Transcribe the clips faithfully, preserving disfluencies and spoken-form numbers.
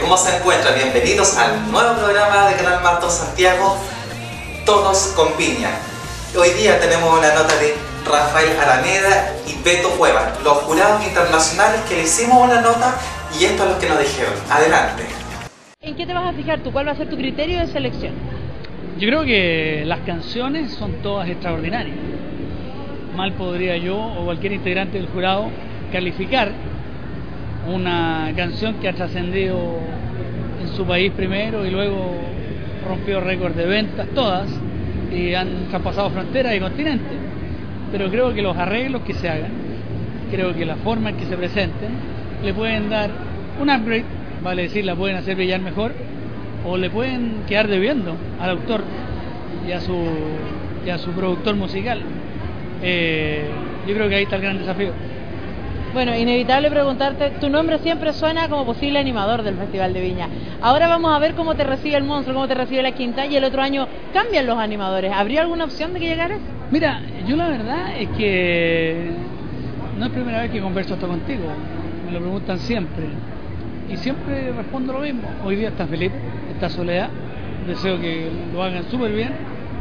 ¿Cómo se encuentran? Bienvenidos al nuevo programa de Canal Mar dos Santiago, Todos con Piña. Hoy día tenemos una nota de Rafael Araneda y Beto Cuevas, los jurados internacionales que le hicimos una nota, y esto es lo que nos dijeron. Adelante. ¿En qué te vas a fijar tú? ¿Cuál va a ser tu criterio de selección? Yo creo que las canciones son todas extraordinarias. Mal podría yo o cualquier integrante del jurado calificar una canción que ha trascendido en su país primero y luego rompió récord de ventas, todas, y han traspasado fronteras y continentes. Pero creo que los arreglos que se hagan, creo que la forma en que se presenten, le pueden dar un upgrade, vale decir, la pueden hacer brillar mejor, o le pueden quedar debiendo al autor y a su, y a su productor musical. Eh, yo creo que ahí está el gran desafío. Bueno, inevitable preguntarte, tu nombre siempre suena como posible animador del Festival de Viña. Ahora vamos a ver cómo te recibe el monstruo, cómo te recibe la Quinta, y el otro año cambian los animadores. ¿Habría alguna opción de que llegaras? Mira, yo la verdad es que no es primera vez que converso esto contigo, me lo preguntan siempre, y siempre respondo lo mismo. Hoy día está Felipe, está Soledad, deseo que lo hagan súper bien,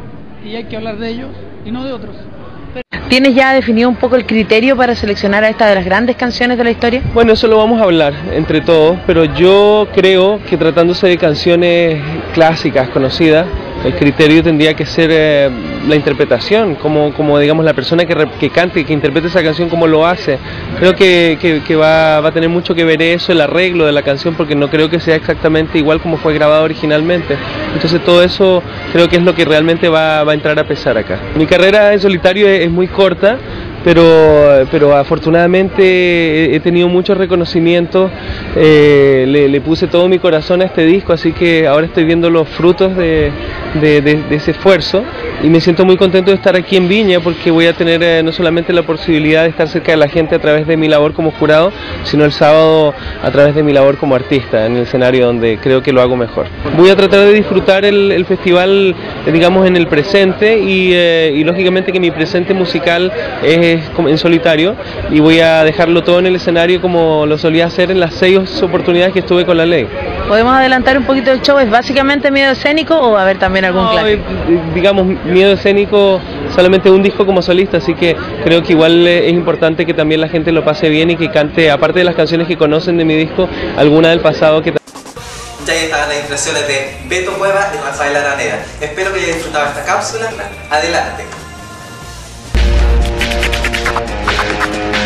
y hay que hablar de ellos y no de otros. ¿Tienes ya definido un poco el criterio para seleccionar a esta de las grandes canciones de la historia? Bueno, eso lo vamos a hablar entre todos, pero yo creo que tratándose de canciones clásicas, conocidas, el criterio tendría que ser eh, la interpretación, como, como digamos la persona que, que cante, que interprete esa canción como lo hace. Creo que, que, que va, va a tener mucho que ver eso, el arreglo de la canción, porque no creo que sea exactamente igual como fue grabado originalmente. Entonces todo eso creo que es lo que realmente va, va a entrar a pesar acá. Mi carrera en solitario es, es muy corta, pero, pero afortunadamente he tenido muchos reconocimientos, eh, le, le puse todo mi corazón a este disco, así que ahora estoy viendo los frutos de, de, de, de ese esfuerzo, y me siento muy contento de estar aquí en Viña, porque voy a tener eh, no solamente la posibilidad de estar cerca de la gente a través de mi labor como jurado, sino el sábado a través de mi labor como artista en el escenario, donde creo que lo hago mejor. Voy a tratar de disfrutar el, el festival, eh, digamos, en el presente, y, eh, y lógicamente que mi presente musical es en solitario, y voy a dejarlo todo en el escenario como lo solía hacer en las seis oportunidades que estuve con La Ley. ¿Podemos adelantar un poquito el show? ¿Es básicamente miedo escénico o va a haber también algún no, clásico? Digamos, miedo escénico, solamente un disco como solista, así que creo que igual es importante que también la gente lo pase bien y que cante, aparte de las canciones que conocen de mi disco, alguna del pasado que... Ya están las impresiones de Beto Cuevas y Rafael Araneda. Espero que hayan disfrutado esta cápsula. Adelante.